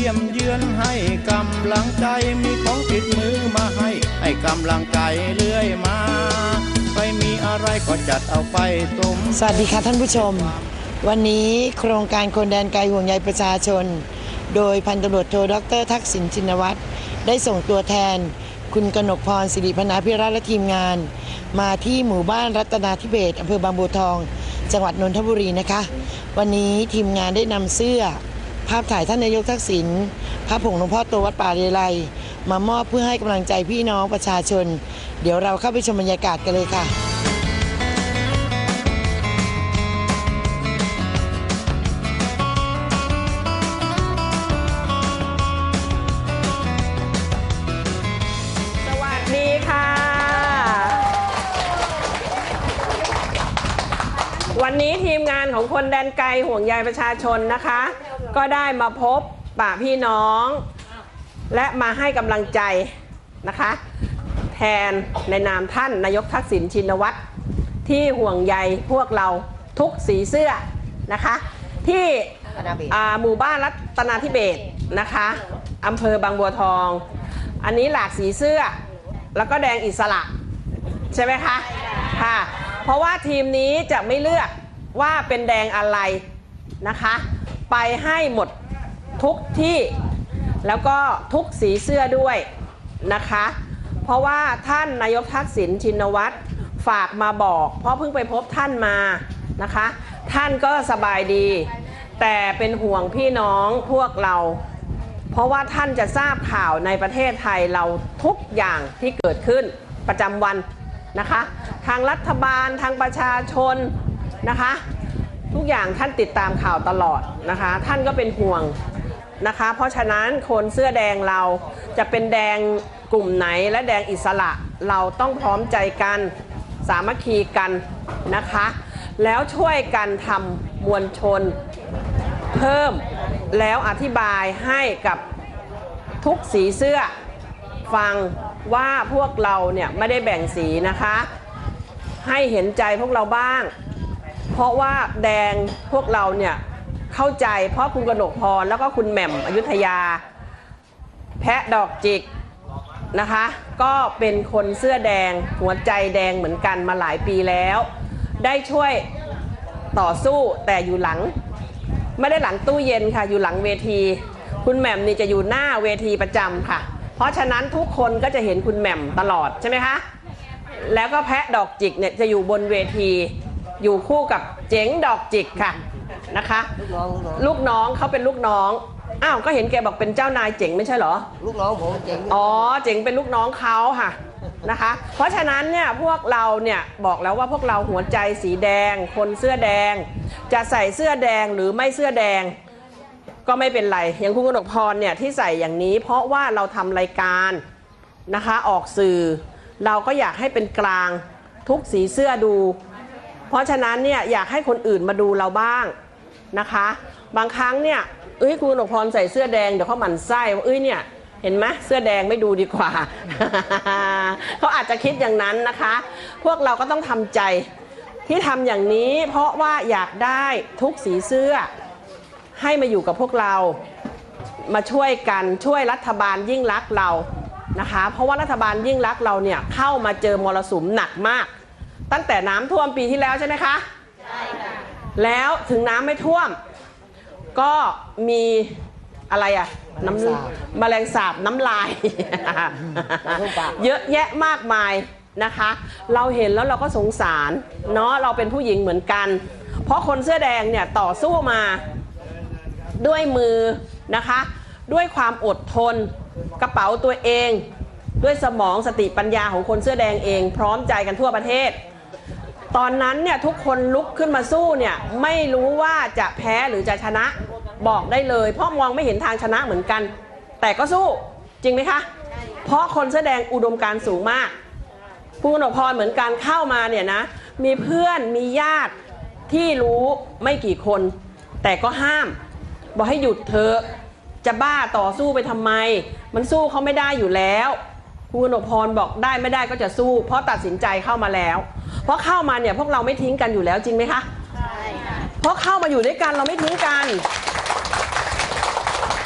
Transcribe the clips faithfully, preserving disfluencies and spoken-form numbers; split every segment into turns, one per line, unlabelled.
ยี่ยมเยือนให้กำลังใจมีของติดมือมาให้ให้กำลังใจเรื่อยมาใครมีอะไรก็จัดเอาไปสมสวัสดีค่ะท่านผู้ชมวันนี้โครงการคนแดนไกลห่วงใยประชาชนโดยพันตำรวจโทดร.ทักษิณชินวัตรได้ส่งตัวแทนคุณกนกพรศิริพนาภิรัตน์และทีมงานมาที่หมู่บ้านรัตนาธิเบศรอำเภอบางบัวทองจังหวัดนนทบุรีนะคะวันนี้ทีมงานได้นำเสื้อภาพถ่ายท่านนายกทักษิณภาพผงหลวงพ่อโตวัดป่าเรไลมามอบเพื่อให้กำลังใจพี่น้องประชาชนเดี๋ยวเราเข้าไปชมบรรยากาศกันเลยค่ะ
วันนี้ทีมงานของคนแดนไกลห่วงใยประชาชนนะคะก็ได้มาพบป่าพี่น้องและมาให้กำลังใจนะคะแทนในนามท่านนายกทักษิณชินวัตรที่ห่วงใยพวกเราทุกสีเสื้อนะคะที่หมู่บ้านรัตนาธิเบศรนะคะอำเภอบางบัวทองอันนี้หลากสีเสื้อแล้วก็แดงอิสระใช่ไหมคะค่ะเพราะว่าทีมนี้จะไม่เลือกว่าเป็นแดงอะไรนะคะไปให้หมดทุกที่แล้วก็ทุกสีเสื้อด้วยนะคะเพราะว่าท่านนายกทักษิณชินวัตรฝากมาบอกเพราะเพิ่งไปพบท่านมานะคะท่านก็สบายดีแต่เป็นห่วงพี่น้องพวกเราเพราะว่าท่านจะทราบข่าวในประเทศไทยเราทุกอย่างที่เกิดขึ้นประจำวันนะคะทางรัฐบาลทางประชาชนนะคะทุกอย่างท่านติดตามข่าวตลอดนะคะท่านก็เป็นห่วงนะคะเพราะฉะนั้นคนเสื้อแดงเราจะเป็นแดงกลุ่มไหนและแดงอิสระเราต้องพร้อมใจกันสามัคคีกันนะคะแล้วช่วยกันทำมวลชนเพิ่มแล้วอธิบายให้กับทุกสีเสื้อฟังว่าพวกเราเนี่ยไม่ได้แบ่งสีนะคะให้เห็นใจพวกเราบ้างเพราะว่าแดงพวกเราเนี่ยเข้าใจเพราะคุณกนกพรแล้วก็คุณแหม่มอยุธยาแพะดอกจิกนะคะก็เป็นคนเสื้อแดงหัวใจแดงเหมือนกันมาหลายปีแล้วได้ช่วยต่อสู้แต่อยู่หลังไม่ได้หลังตู้เย็นค่ะอยู่หลังเวทีคุณแหม่มนี่จะอยู่หน้าเวทีประจำค่ะเพราะฉะนั้นทุกคนก็จะเห็นคุณแหม่มตลอดใช่ไหมคะแล้วก็แพะดอกจิกเนี่ยจะอยู่บนเวทีอยู่คู่กับเจ๋งดอกจิกค่ะนะคะลูกน้องเขาเป็นลูกน้องอ้าวก็เห็นแกบอกเป็นเจ้านายเจ๋งไม่ใช่เหรอ
ลูกน้องผมเจ๋ง
อ๋อเจ๋งเป็นลูกน้องเขาค่ะนะคะเพราะฉะนั้นเนี่ยพวกเราเนี่ยบอกแล้วว่าพวกเราหัวใจสีแดงคนเสื้อแดงจะใส่เสื้อแดงหรือไม่เสื้อแดงก็ไม่เป็นไรอย่างคุณกนกพรเนี่ยที่ใส่อย่างนี้เพราะว่าเราทำรายการนะคะออกสื่อเราก็อยากให้เป็นกลางทุกสีเสื้อดูเพราะฉะนั้นเนี่ยอยากให้คนอื่นมาดูเราบ้างนะคะบางครั้งเนี่ยเอ้ยคุณกนกพรใส่เสื้อแดงเดี๋ยวเขาหมั่นไส้ว่าเอ้ยเนี่ยเห็นไหมเสื้อแดงไม่ดูดีกว่า เขาอาจจะคิดอย่างนั้นนะคะพวกเราก็ต้องทำใจที่ทำอย่างนี้เพราะว่าอยากได้ทุกสีเสื้อให้มาอยู่กับพวกเรามาช่วยกันช่วยรัฐบาลยิ่งรักเรานะคะเพราะว่ารัฐบาลยิ่งรักเราเนี่ยเข้ามาเจอมรสุมหนักมากตั้งแต่น้ำท่วมปีที่แล้วใช่ไหมคะใช่ค่ะแล้วถึงน้ำไม่ท่วมก็มีอะไรอะน้ำแมลงสาบน้ำลาย เยอะแยะมากมายนะคะเราเห็นแล้วเราก็สงสารเนาะเราเป็นผู้หญิงเหมือนกันเพราะคนเสื้อแดงเนี่ยต่อสู้มาด้วยมือนะคะด้วยความอดทนกระเป๋าตัวเองด้วยสมองสติปัญญาของคนเสื้อแดงเองพร้อมใจกันทั่วประเทศตอนนั้นเนี่ยทุกคนลุกขึ้นมาสู้เนี่ยไม่รู้ว่าจะแพ้หรือจะชนะบอกได้เลยเพราะมองไม่เห็นทางชนะเหมือนกันแต่ก็สู้จริงไหมคะเพราะคนเสื้อแดงอุดมการณ์สูงมากคุณกนกพรเหมือนกันเข้ามาเนี่ยนะมีเพื่อนมีญาติที่รู้ไม่กี่คนแต่ก็ห้ามบอกให้หยุดเถอะจะบ้าต่อสู้ไปทำไมมันสู้เขาไม่ได้อยู่แล้วคุณกนกพรบอกได้ไม่ได้ก็จะสู้เพราะตัดสินใจเข้ามาแล้วเพราะเข้ามาเนี่ยพวกเราไม่ทิ้งกันอยู่แล้วจริงไหมคะใช่ค่ะเพราะเข้ามาอยู่ด้วยกันเราไม่ทิ้งกัน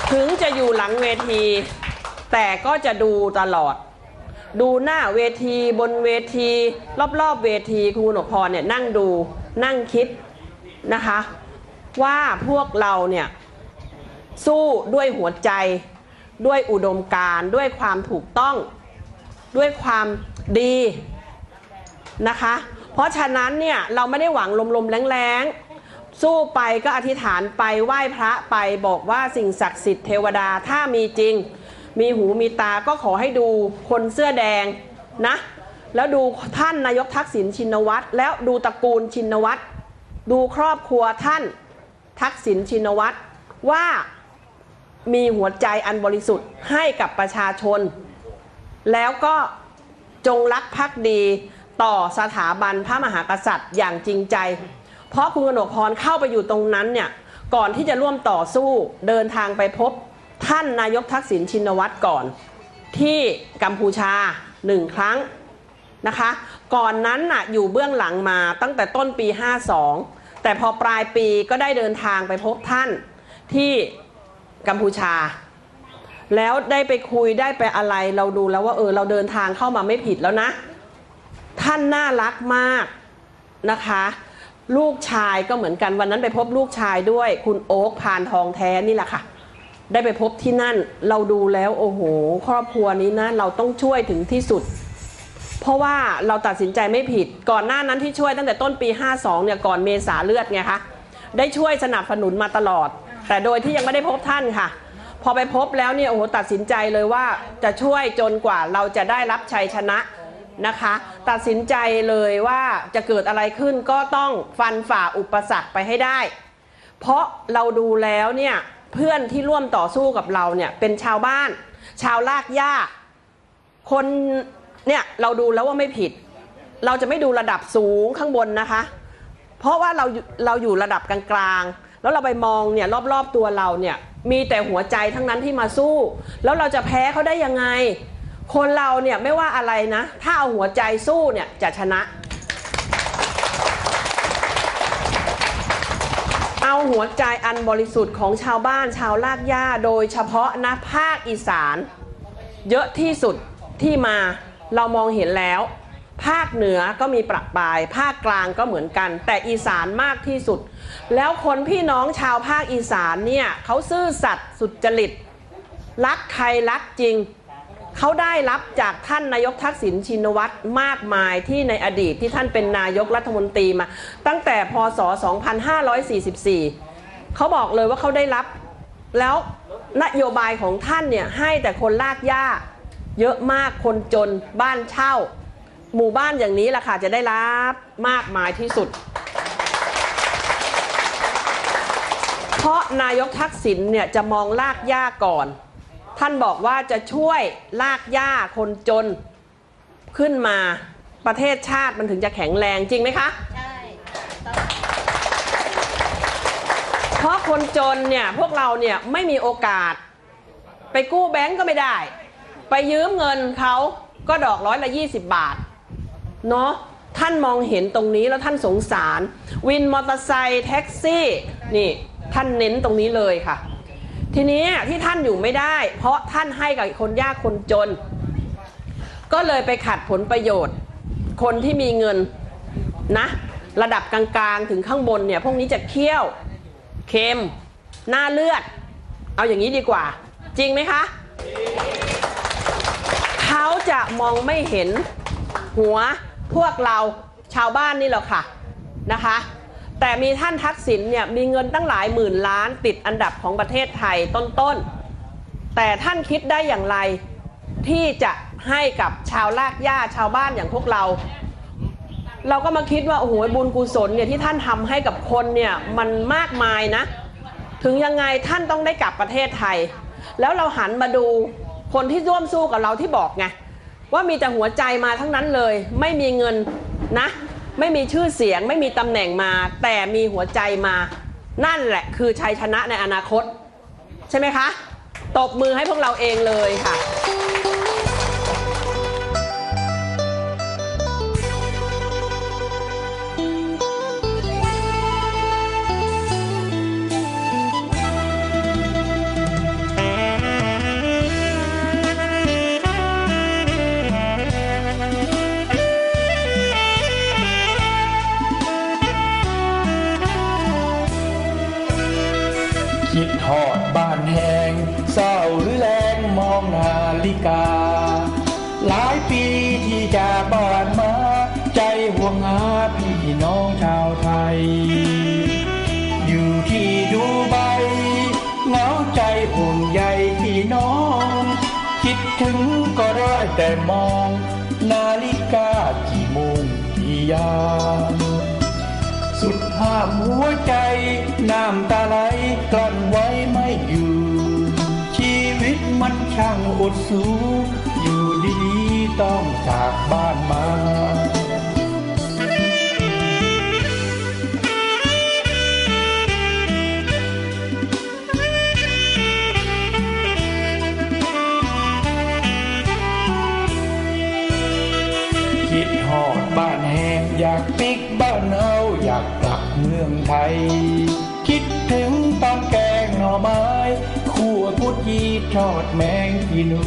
ถึงจะอยู่หลังเวทีแต่ก็จะดูตลอดดูหน้าเวทีบนเวทีรอบๆเวทีคุณกนกพรเนี่ยนั่งดูนั่งคิดนะคะว่าพวกเราเนี่ยสู้ด้วยหัวใจด้วยอุดมการณ์ด้วยความถูกต้องด้วยความดีนะคะเพราะฉะนั้นเนี่ยเราไม่ได้หวังลมๆแรงๆสู้ไปก็อธิษฐานไปไหว้พระไปบอกว่าสิ่งศักดิ์สิทธิ์เทวดาถ้ามีจริงมีหูมีตาก็ขอให้ดูคนเสื้อแดงนะแล้วดูท่านนายกทักษิณชินวัตรแล้วดูตระกูลชินวัตรดูครอบครัวท่านทักษิณชินวัตรว่ามีหัวใจอันบริสุทธิ์ให้กับประชาชนแล้วก็จงรักภักดีต่อสถาบันพระมหากษัตริย์อย่างจริงใจเพราะคุณกนกพรเข้าไปอยู่ตรงนั้นเนี่ยก่อนที่จะร่วมต่อสู้เดินทางไปพบท่านนายกทักษิณชินวัตรก่อนที่กัมพูชาหนึ่งครั้งนะคะก่อนนั้นน่ะอยู่เบื้องหลังมาตั้งแต่ต้นปีห้าสองแต่พอปลายปีก็ได้เดินทางไปพบท่านที่กัมพูชาแล้วได้ไปคุยได้ไปอะไรเราดูแล้วว่าเออเราเดินทางเข้ามาไม่ผิดแล้วนะท่านน่ารักมากนะคะลูกชายก็เหมือนกันวันนั้นไปพบลูกชายด้วยคุณโอ๊คพานทองแท้นี่แหละค่ะได้ไปพบที่นั่นเราดูแล้วโอ้โหครอบครัวนี้นะเราต้องช่วยถึงที่สุดเพราะว่าเราตัดสินใจไม่ผิดก่อนหน้านั้นที่ช่วยตั้งแต่ต้นปีห้าสองเนี่ยก่อนเมษาเลือดไงคะได้ช่วยสนับสนุนมาตลอดแต่โดยที่ยังไม่ได้พบท่านค่ะพอไปพบแล้วเนี่ยโอ้โหตัดสินใจเลยว่าจะช่วยจนกว่าเราจะได้รับชัยชนะนะคะตัดสินใจเลยว่าจะเกิดอะไรขึ้นก็ต้องฟันฝ่าอุปสรรคไปให้ได้เพราะเราดูแล้วเนี่ยเพื่อนที่ร่วมต่อสู้กับเราเนี่ยเป็นชาวบ้านชาวลากหญ้าคนเนี่ยเราดูแล้วว่าไม่ผิดเราจะไม่ดูระดับสูงข้างบนนะคะเพราะว่าเราเราอยู่ระดับกลางๆแล้วเราไปมองเนี่ยรอบๆตัวเราเนี่ยมีแต่หัวใจทั้งนั้นที่มาสู้แล้วเราจะแพ้เขาได้ยังไงคนเราเนี่ยไม่ว่าอะไรนะถ้าเอาหัวใจสู้เนี่ยจะชนะเอาหัวใจอันบริสุทธิ์ของชาวบ้านชาวลากหญ้าโดยเฉพาะนะภาคอีสานเยอะที่สุดที่มาเรามองเห็นแล้วภาคเหนือก็มีประปรายภาคกลางก็เหมือนกันแต่อีสานมากที่สุดแล้วคนพี่น้องชาวภาคอีสานเนี่ยเขาซื่อสัตย์สุจริตรักใครรักจริงเขาได้รับจากท่านนายกทักษิณชินวัตรมากมายที่ในอดีตที่ท่านเป็นนายกรัฐมนตรีมาตั้งแต่พ.ศ. สองพันห้าร้อยสี่สิบสี่เขาบอกเลยว่าเขาได้รับแล้วนโยบายของท่านเนี่ยให้แต่คนลากหญ้าเยอะมากคนจนบ้านเช่าหมู่บ้านอย่างนี้แหละค่ะจะได้รับมากมายที่สุดเพราะนายกทักษิณเนี่ยจะมองลากหญ้าก่อนท่านบอกว่าจะช่วยลากหญ้าคนจนขึ้นมาประเทศชาติมันถึงจะแข็งแรงจริงไหมคะใช่เพราะคนจนเนี่ยพวกเราเนี่ยไม่มีโอกาสไปกู้แบงก์ก็ไม่ได้ไปยืมเงินเขาก็ดอกร้อยละยี่สิบบาทเนาะท่านมองเห็นตรงนี้แล้วท่านสงสารวินมอเตอร์ไซค์แท็กซี่นี่ท่านเน้นตรงนี้เลยค่ะทีนี้ที่ท่านอยู่ไม่ได้เพราะท่านให้กับคนยากคนจนก็เลยไปขัดผลประโยชน์คนที่มีเงินนะระดับกลางๆถึงข้างบนเนี่ยพวกนี้จะเคี่ยวเค็มหน้าเลือดเอาอย่างนี้ดีกว่าจริงไหมคะเขาจะมองไม่เห็นหัวพวกเราชาวบ้านนี่หรอกค่ะนะคะแต่มีท่านทักษิณเนี่ยมีเงินตั้งหลายหมื่นล้านติดอันดับของประเทศไทยต้นๆแต่ท่านคิดได้อย่างไรที่จะให้กับชาวลากหญ้าชาวบ้านอย่างพวกเราเราก็มาคิดว่าโอ้โหบุญกุศลเนี่ยที่ท่านทำให้กับคนเนี่ยมันมากมายนะถึงยังไงท่านต้องได้กลับประเทศไทยแล้วเราหันมาดูคนที่ร่วมสู้กับเราที่บอกไงว่ามีแต่หัวใจมาทั้งนั้นเลยไม่มีเงินนะไม่มีชื่อเสียงไม่มีตำแหน่งมาแต่มีหัวใจมานั่นแหละคือชัยชนะในอนาคตใช่ไหมคะตบมือให้พวกเราเองเลยค่ะ
คิดทอดบ้านแห้งเศร้าหรือแรงมองนาฬิกาหลายปีที่จากบ้านมาใจห่วงหาพี่น้องชาวไทยอยู่ที่ดูไบเหงาใจห่วงใยพี่น้องคิดถึงก็ได้แต่มองนาฬิกากี่โมงกี่ยามสุดห้ามหัวใจน้ำตาไหลกลั้นไว้ไม่อยู่ชีวิตมันช่างอดสูอยู่ดีๆต้องจากบ้านมาคิดฮอดบ้านแห้งอยากปิกบ้านเอาอยากกลับเมืองไทยคิดถึงตอนแกงหน่อไม้คั่วกุดยีทอดแมงกีนู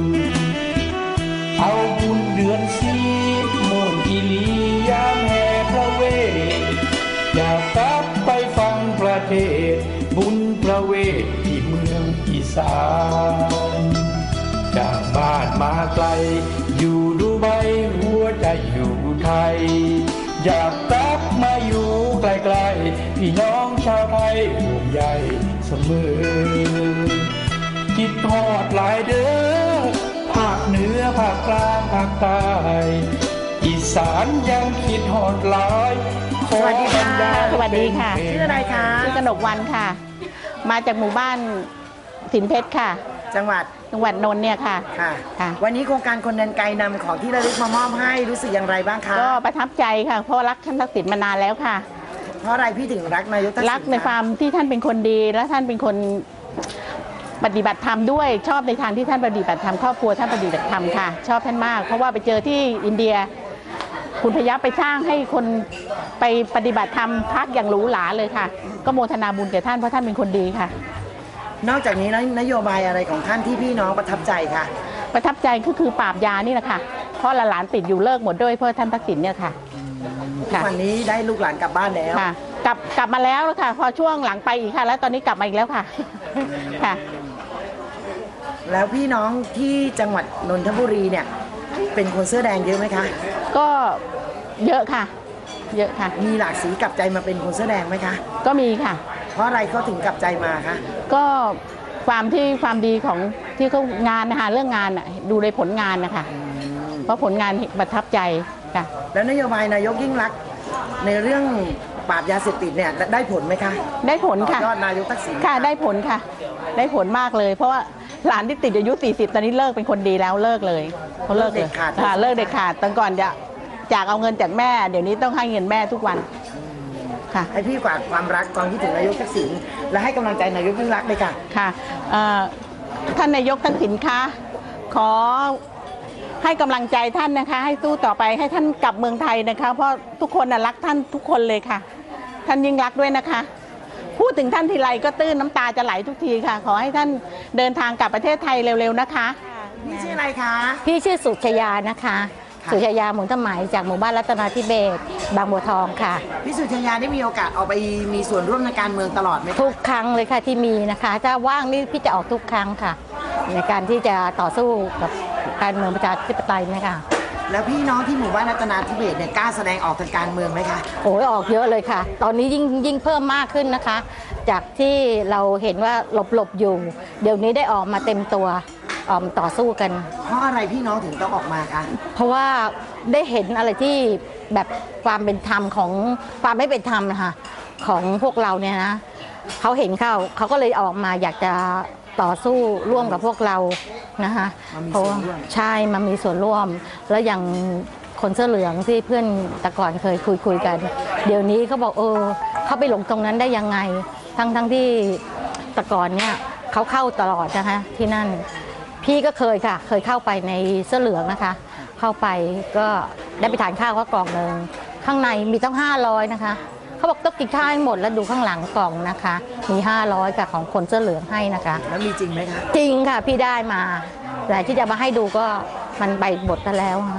เอาบุญเดือนสีโมนอีลียามแห่พระเวทอยากกลับไปฟังประเทศบุญพระเวทที่เมืองอีสานจากบ้านมาไกลอยู่ดูไบหัวใจอยู่ไทยอยากกลับมาอยู่ใกล้ๆพี่น้องชาวไทยห่วงใยเสมอคิดทอดหลายเด้อภาคเหนือภาคกลางภาคใต้อีสานยังคิดทอดหลาย
สวัสดีค่ะ
สวัสดีค่ะ
ชื่ออะไรคะ
ชื่อกนกวรรณค่ะมาจากหมู่บ้านสินเพชรค่ะ
จังหวัด
จังหวัดนนท์เนี่ยค่ะ
ค่ะวันนี้โครงการคนเดินไกลนำของที่ระลึกมามอบให้รู้สึกอย่างไรบ้างคะ
ก็ประทับใจค่ะเพราะรักท่านทักษิณมานานแล้วค่ะ
เพราะอะไรพี่ถึงรักนายกทักษิณ
รักในความที่ท่านเป็นคนดีและท่านเป็นคนปฏิบัติธรรมด้วยชอบในทางที่ท่านปฏิบัติธรรมครอบครัวท่านปฏิบัติธรรมค่ะชอบท่านมากเพราะว่าไปเจอที่อินเดียคุณพยัคฆ์ไปสร้างให้คนไปปฏิบัติธรรมพักอย่างหรูหราเลยค่ะก็โมทนาบุญแก่ท่านเพราะท่านเป็นคนดีค่ะ
นอกจากนี้นโยบายอะไรของท่านที่พี่น้องประทับใจคะ
ประทับใจก็คือปราบยานี่แหละค่ะเพราะหลานติดอยู่เลิกหมดด้วยเพราะท่านทักษิณเนี่ยค่ะ
วันนี้ได้ลูกหลานกลับบ้านแล้ว
ค่ะกลับกลับมาแล้วค่ะพอช่วงหลังไปอีกค่ะแล้วตอนนี้กลับมาอีกแล้วค่ะค่ะ
แล้วพี่น้องที่จังหวัดนนทบุรีเนี่ยเป็นคนเสื้อแดงเยอะไหมคะ
ก็เยอะค่ะเยอะค่ะ
มีหลากสีกลับใจมาเป็นคนเสื้อแดงไหมคะ
ก็มีค่ะ
เพราะอะไรเขาถึงกลับใจมาคะ
ก็ความที่ความดีของที่เขางานนะคะเรื่องงานอ่ะดูในผลงานนะคะเพราะผลงานประทับใจค่ะ
แล้วนโยบายนายกยิ่งลักษณ์ในเรื่องปราบยาเสพติดเนี่ยได้ผลไหมคะ
ได้ผลค่ะ
ยอดนายกทักษิณ
ค่ะได้ผลค่ะได้ผลมากเลยเพราะว่าหลานที่ติดอายุสี่สิบตอนนี้เลิกเป็นคนดีแล้วเลิกเลยเขาเลิกเด็ดขาดค่ะเลิกเด็ดขาดตอนก่อนจะจากเอาเงินจากแม่เดี๋ยวนี้ต้องให้เงินแม่ทุกวันค่ะ
ให้พี่ฝากความรักความคิดถึงนายกทักษิณและให้กำลังใจนายกยิ่งลักษณ์เลยค่ะ
ค่ะท่านนายกทักษิณคะขอให้กำลังใจท่านนะคะให้สู้ต่อไปให้ท่านกลับเมืองไทยนะคะเพราะทุกคนน่ะรักท่านทุกคนเลยค่ะท่านยิ่งรักด้วยนะคะพูดถึงท่านทีไรก็ตื้นน้ำตาจะไหลทุกทีค่ะขอให้ท่านเดินทางกลับประเทศไทยเร็วๆนะคะ
พี่ชื่ออะไรคะ
พี่ชื่อสุชยานะคะสุชยาหมุนตะไหมจากหมู่บ้านรัตนาธิเบศรบางบัวทองค่ะ
พี่สุชยาได้มีโอกาสออกไปมีส่วนร่วมในการเมืองตลอดไหม
ทุกครั้งเลยค่ะที่มีนะคะถ้าว่างนี่พี่จะออกทุกครั้งค่ะในการที่จะต่อสู้กับการเมืองประชาธิปไตยนะคะ
แล้วพี่น้องที่หมู่บ้านรัตนาธิเบศรเนี่ยกล้าแสดงออกทางการเมืองไหมคะ
โอ้ยออกเยอะเลยค่ะตอนนี้ยิ่งยิ่งเพิ่มมากขึ้นนะคะจากที่เราเห็นว่าหลบหลบอยู่เดี๋ยวนี้ได้ออกมาเต็มตัวออกต่อสู้กัน
เพราะอะไรพี่น้องถึงต้องออกมาคะ
เพราะว่าได้เห็นอะไรที่แบบความเป็นธรรมของความไม่เป็นธรรมนะคะของพวกเราเนี่ยนะเขาเห็นเข้าเขาก็เลยออกมาอยากจะต่อสู้ร่วมกับพวกเรานะคะเพราะใช่มันมีส่วนร่วมแล้วอย่างคนเสื้อเหลืองที่เพื่อนแต่ก่อนเคยคุยคุยกันเดี๋ยวนี้เขาบอกเออเขาไปหลงตรงนั้นได้ยังไงทั้งทั้งที่แต่ก่อนเนี่ยเขาเข้าตลอดนะคะที่นั่นพี่ก็เคยค่ะเคยเข้าไปในเสื้อเหลืองนะคะเข้าไปก็ได้ไปทานข้าวก็กล่องหนึ่งข้างในมีตั้งห้าร้อยนะคะเขาบอกต้องกินข้าวให้หมดแล้วดูข้างหลังกล่องนะคะมีห้าร้อยกับของคนเสื้อเหลืองให้นะคะ
แล้วมีจริงไหมคะ
จริงค่ะพี่ได้มาแต่ที่จะมาให้ดูก็มันใบหมดแล้ว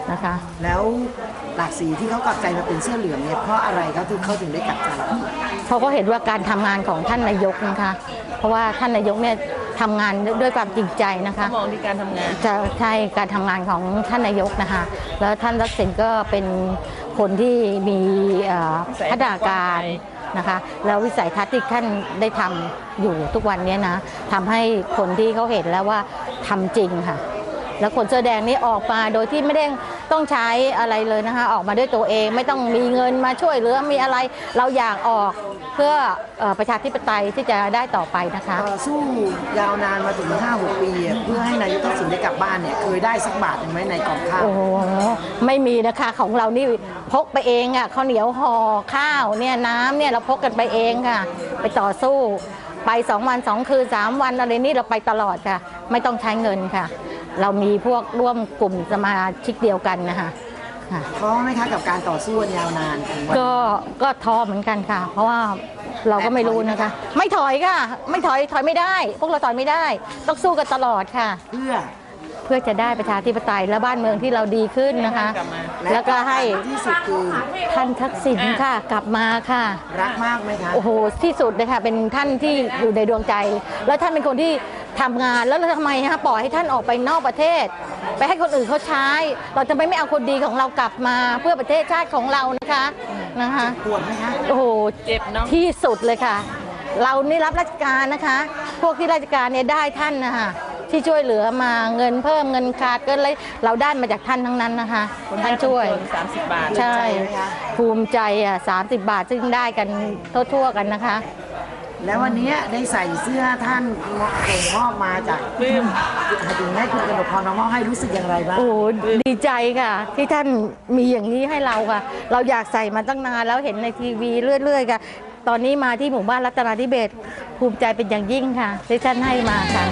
นะคะ
แล้วหลากสีที่เขากลับใจมาเป็นเสื้อเหลืองเนี่ยเพราะอะไรเขาถึงเขาถึงได้กลับใจ
เขาก็เห็นว่าการทำงานของท่านนายกนะคะเพราะว่าท่านนายกเนี่ยทำงานด้วยความจริงใจนะคะ
มองที่การทำงาน
จะใช่การทำงานของท่านนายกนะคะแล้วท่านทักษิณก็เป็นคนที่มีพัฒนาการนะคะแล้ววิสัยทัศน์ที่ท่านได้ทำอยู่ทุกวันนี้นะทำให้คนที่เขาเห็นแล้วว่าทำจริงค่ะแล้วคนเสื้อแดงนี่ออกมาโดยที่ไม่ได้ต้องใช้อะไรเลยนะคะออกมาด้วยตัวเองไม่ต้องมีเงินมาช่วยหรือมีอะไรเราอยากออกเพื่อประชาธิปไตยที่จะได้ต่อไปนะคะ
สู้ยาวนานมาถึง ห้าหก ปีเพื่อให้นายกทักษิณได้กลับบ้านเนี่ยเคยได้สักบาทไหมในกล่องข้าว
โอ้โหไม่มีนะคะของเรานี่พกไปเองอ่ะข้าวเหนียวห่อข้าวเนี่ยน้ำเนี่ยเราพกกันไปเองค่ะไปต่อสู้ไปสองวันสองคืนสามวันอะไรนี่เราไปตลอดค่ะไม่ต้องใช้เงินค่ะเรามีพวกร่วมกลุ่มสมาชิกเดียวกันนะคะ
ท้อไหมคะกับการต่อสู้ยาวนาน
ก็ก็ท้อเหมือนกันค่ะเพราะว่าเราก็ไม่รู้นะคะไม่ถอยค่ะไม่ถอยถอยไม่ได้พวกเราถอยไม่ได้ต้องสู้กันตลอดค่ะ
เพื่อ
เพื่อจะได้ประชาธิปไตยและบ้านเมืองที่เราดีขึ้นนะคะแล้วก็ให้
ที่สุดคือ
ท่านทักษิณค่ะกลับมาค่ะ
รักมากไหมคะ
โอ้โหที่สุดเลยค่ะเป็นท่านที่อยู่ในดวงใจแล้วท่านเป็นคนที่ทำงานแล้วทำไมฮะปล่อยให้ท่านออกไปนอกประเทศไปให้คนอื่นเขาใช้เราจะไม่ไม่เอาคนดีของเรากลับมาเพื่อประเทศชาติของเรานะคะนะคะ
ปวดไหมคะ
โอ้โหเจ็บเนาะที่สุดเลยค่ะเรานี่รับราชการนะคะพวกที่ราชการเนี่ยได้ท่านนะคะที่ช่วยเหลือมาเงินเพิ่มเงินขาดเกินเลยเราได้มาจากท่านทั้งนั้นนะคะท่านช่วย
สามสิบบาท
ใช่ภูมิใจอ่ะสามสิบบาทซึ่งได้กันทั่วๆกันนะคะ
แล้ววันนี้ได้ใส่เสื้อท่านส่งมอบมาจากปื้มถึงให้คุณกนกพรมอบให้รู้สึกอย่างไรบ้าง
โอ้ดีใจค่ะที่ท่านมีอย่างนี้ให้เราค่ะเราอยากใส่มาตั้งนานแล้วเห็นในทีวีเรื่อยๆค่ะตอนนี้มาที่หมู่บ้านรัตนาธิเบศรภูมิใจเป็นอย่างยิ่งค่ะที่ท่านให้มาค่ะ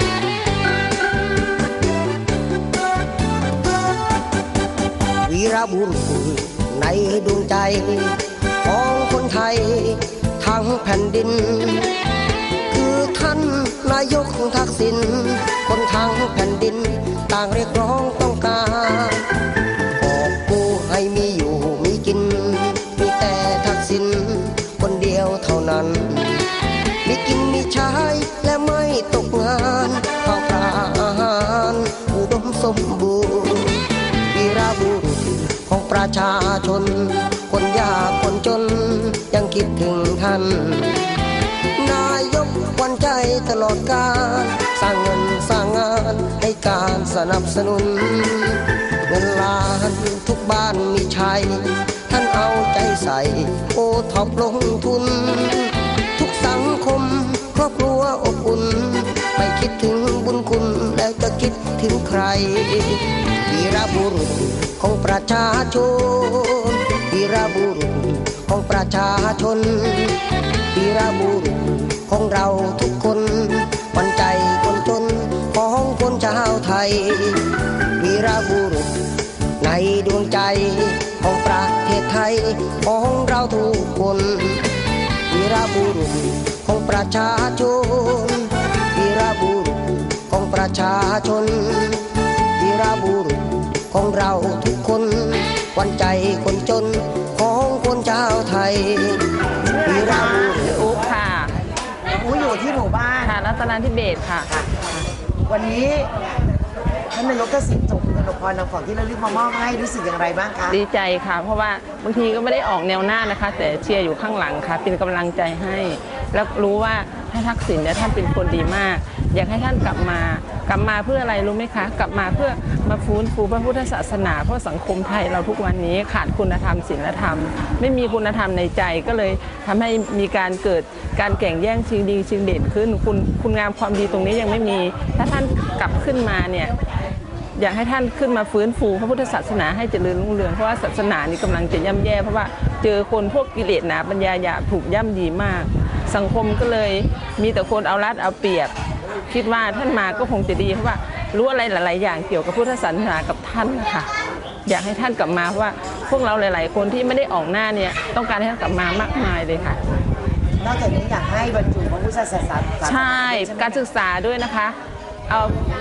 วีรบุรุษในดวงใจของคนไทยทั้งแผ่นดินคือท่านนายกทักษิณคนทั้งแผ่นดินต่างเรียกร้องต้องการกอบกู้ให้มีอยู่มีกินมีแต่ทักษิณคนเดียวเท่านั้นมีกินมีใช้และไม่ตกงานข้าวปลาอาหารอุดมสมบูรณ์วีรบุรุษของประชาชนคนยากคนจนยังคิดถึงท่านนายกขวัญใจตลอดกาลสร้างเงินสร้างงานให้การสนับสนุนเงินล้านทุกบ้านมีชัยท่านเอาใจใส่โอท็อปลงทุนทุกสังคมครอบครัวอบอุ่นไม่คิดถึงบุญคุณแล้วจะคิดถึงใครวีรบุรุษของประชาชนวีรบุรุษของประชาชนวีรบุรุษของเราทุกคนขวัญใจคนจนของคนชาวไทยวีรบุรุษในดวงใจของประเทศไทยของเราทุกคนวีรบุรุษของประชาชนวีรบุรุษของประชาชนวีรบุรุษของเราทุกคนขวัญใจคนจนของคนชาวไทยวีรบุรุษ
อุ๊บค่ะ
อุ๊บอยู่ที่หมู่บ้าน
ค่ะรัตนาธิเบศรค่ะ
วันนี้ท่านนายกทักษิณส่งคุณกนกพรนำของที่ระลึกมามอบให้รู้สึกอย่างไรบ้างคะ
ดีใจค่ะเพราะว่าบางทีก็ไม่ได้ออกแนวหน้านะคะแต่เชียร์อยู่ข้างหลังค่ะเป็นกำลังใจให้แล้วรู้ว่าท่านทักษิณเนี่ยท่านเป็นคนดีมากอยากให้ท่านกลับมากลับมาเพื่ออะไรรู้ไหมคะกลับมาเพื่อมาฟื้นฟูพระพุทธศาสนาเพราะสังคมไทยเราทุกวันนี้ขาดคุณธรรมศีลธรรมไม่มีคุณธรรมในใจก็เลยทำให้มีการเกิดการแข่งแย่งชิงดีชิงเด่นขึ้นคุณคุณงามความดีตรงนี้ยังไม่มีถ้าท่านกลับขึ้นมาเนี่ยอยากให้ท่านขึ้นมาฟื้นฟูพระพุทธศาสนาให้เจริญรุ่งเรืองเพราะว่าศาสนานี้กำลังจะย่ำแย่เพราะว่าเจอคนพวกกิเลสหนาปัญญาหยาบถูกย่ำยีมากสังคมก็เลยมีแต่คนเอารัดเอาเปรียบคิดว่าท่านมาก็คงจะดีเพราะว่ารู้อะไรหลายๆอย่างเกี่ยวกับพุทธศาสนากับท่านนะคะอยากให้ท่านกลับมาเพราะว่าพวกเราหลายๆคนที่ไม่ได้ออกหน้าเนี่ยต้องการให้ท่านกลับมามากมายเลยค่ะ
นอกจากนี้อยากให้บรรจุพระพุทธศาสนา
ใช่การศึกษาด้วยนะคะเอา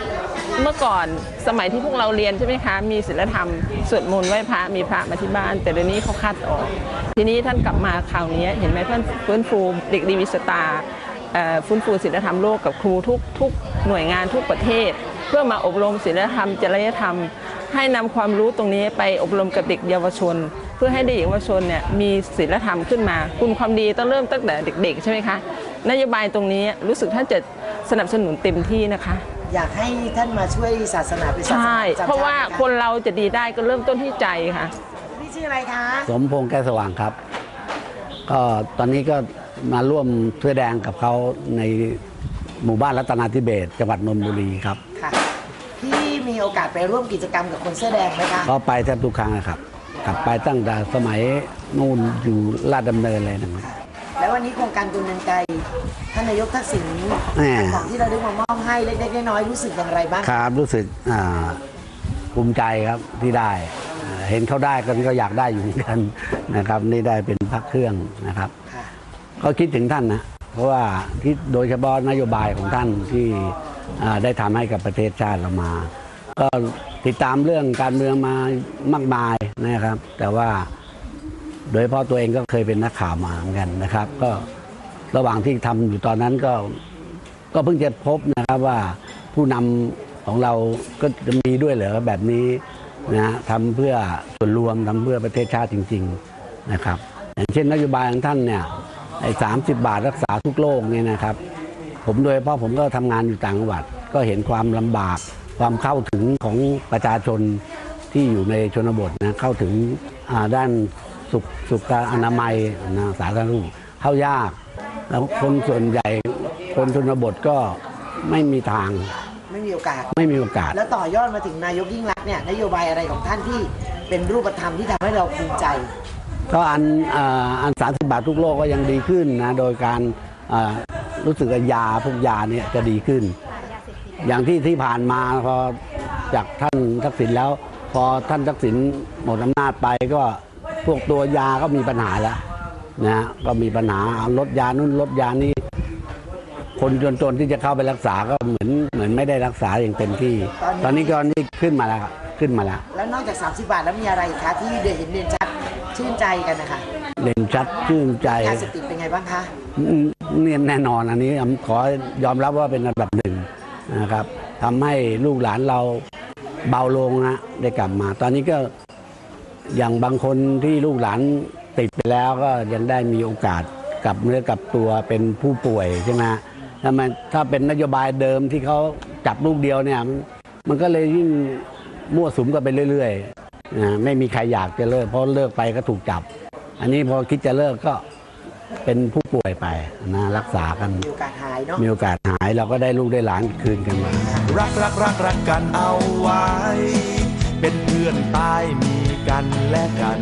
เมื่อก่อนสมัยที่พวกเราเรียนใช่ไหมคะมีศีลธรรมสวดมนต์ไหว้พระมีพระมาที่บ้านแต่เดี๋ยวนี้เขาคัดออกทีนี้ท่านกลับมาคราวนี้เห็นไหมเพื่อนฟื้นฟูเด็กดีมีสตาร์ฟื้นฟูศีลธรรมโลกกับครูทุกทุกหน่วยงานทุกประเทศเพื่อมาอบรมศีลธรรมจริยธรรมให้นำความรู้ตรงนี้ไปอบรมกับเด็กเยาวชนเพื่อให้เด็กเยาวชนเนี่ยมีศีลธรรมขึ้นมาคุณความดีต้องเริ่มตั้งแต่เด็กๆใช่ไหมคะนโยบายตรงนี้รู้สึกท่านจะสนับสนุนเต็มที่นะคะ
อยากให้ท่านมาช่วยศาสนาเป็นศาสนา
ใช่เพราะว่าคนเราจะดีได้ก็เริ่มต้นที่ใจค่ะ
พี่ชื่ออะไรคะ
สมพงษ์แก้วสว่างครับก็ตอนนี้ก็มาร่วมเสื้อแดงกับเขาในหมู่บ้านรัตนาธิเบศจังหวัดนนทบุรีครับ
ค่ะพี่มีโอกาสไปร่วมกิจกรรมกับคนเสื้อแดงไหมคะ
ก็ไปแทบทุกครั้งครับกลับไปตั้งแต่สมัยนู่นอยู่ลาดดำเนินเลยนะครับ
แล้ววันนี้โครงการกุลเดินไกลท่านนายกทักษิณของที่เราได้มามอบให้เล็กๆน้อยๆรู้สึกอย่างไรบ้าง
ครับรู้สึกภูมิใจครับที่ได้เห็นเขาได้ก็ก็อยากได้อยู่เหมือนกันนะครับนี่ได้เป็นพระเครื่องนะครับก็คิดถึงท่านนะเพราะว่าคิดโดยเฉพาะนโยบายของท่านที่ได้ทำให้กับประเทศชาติเรามาก็ติดตามเรื่องการเมืองมามากมายนะครับแต่ว่าโดยเฉพาะตัวเองก็เคยเป็นนักข่าวมาเหมือนกันนะครับก็ระหว่างที่ทำอยู่ตอนนั้นก็ก็เพิ่งจะพบนะครับว่าผู้นำของเราก็จะมีด้วยเหรอแบบนี้นะทำเพื่อส่วนรวมทำเพื่อประเทศชาติจริงๆนะครับอย่างเช่นนโยบายของท่านเนี่ยไอ้สามสิบบาทรักษาทุกโรคเนี่ยนะครับผมโดยเฉพาะผมก็ทำงานอยู่ต่างจังหวัดก็เห็นความลำบากความเข้าถึงของประชาชนที่อยู่ในชนบทนะเข้าถึงด้านสุขสุขอนามัยนะสาธารณสุขเข้ายากแล้วคนส่วนใหญ่คนชนบทก็ไม่มีทาง
ไม่มีโอกาส
ไม่มีโอกาส
แล้วต่อยอดมาถึงนายกยิ่งรักษณ์เนี่ยนโยบายอะไรของท่านที่เป็นรูปธรรมที่ทำให้เราภูมิใจ
ก็อันอันสามสิบบาททุกโรคก็ยังดีขึ้นนะโดยการรู้สึกยาพวกยาเนี่ยจะดีขึ้นอย่างที่ที่ผ่านมาพอจากท่านทักษิณแล้วพอท่านทักษิณหมดอำนาจไปก็พวกตัวยาก็มีปัญหาแล้วนะก็มีปัญหาลดยานู่นลดยานี้คนจนๆที่จะเข้าไปรักษาก็เหมือนเหมือนไม่ได้รักษาอย่างเต็มที่ตอนนี้ก็นี่ขึ้นมาแล้วขึ้นมาแล้ว
แล้วนอกจากสามสิบบาทแล้วมีอะไรอีกคะที่เด่นเห็นเด่นชัดชื่นใจกันนะคะ
เด่นชัดชื่นใจ
ยาเสพติดเป็นไงบ้างคะ
เนี่ยแน่นอนอันนี้ขอยอมรับว่าเป็นอันดับหนึ่งนะครับทำให้ลูกหลานเราเบาลงนะได้กลับมาตอนนี้ก็อย่างบางคนที่ลูกหลานติดไปแล้วก็ยังได้มีโอกาสกลับเนื้อกลับตัวเป็นผู้ป่วยใช่ไหมถ้ามันถ้าเป็นนโยบายเดิมที่เขาจับลูกเดียวเนี่ยมันก็เลยยิ่งมั่วสุมกันไปเรื่อยๆนะไม่มีใครอยากจะเลิกเพราะเลิกไปก็ถูกจับอันนี้พอคิดจะเลิกก็เป็นผู้ป่วยไปนะรักษากัน
มีโอกาสหายเนาะ
มีโอกาสหายเราก็ได้ลูกได้หลานคืนกันมา
รักรักรักรักกันเอาไว้เป็นเพื่อนตายมีกันและกัน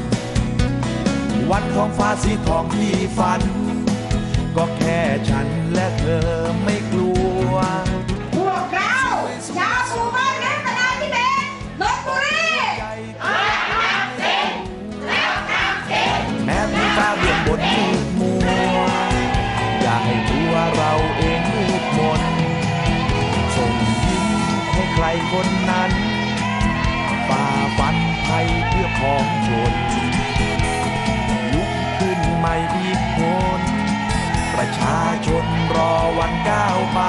วันของฟ้าสีทองที่ฝันก็แค่ฉันและเธอไม่กลัว
พวกเราชาวหมู่บ้านรัตนาธิเบศนนทบุรีรักทำสิ่งรักทำสิ่ง
แม้มีฟ้าเรียกบนมืดมัวอย่าให้ตัวเราเองมืดมนส่งยิ้มให้ใครคนนั้นฝ่าฟันภัยเพื่อของชนลุกขึ้นใหม่อีกคนประชาชนรอวันก้าวไป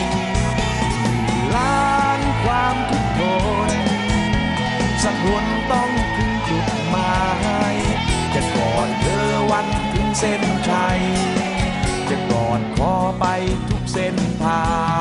ล้านความทุกข์ทนสักวันต้องถึงจุดหมายจะกอดเธอวันถึงเส้นชัยจะกอดขอไปทุกเส้นทาง